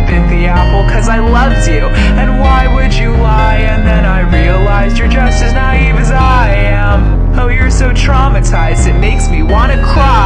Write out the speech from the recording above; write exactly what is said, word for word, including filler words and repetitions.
bit the apple cause I loved you. And why would you lie? And then I realized you're just as naive as I am. Oh, you're so traumatized, it makes me wanna cry.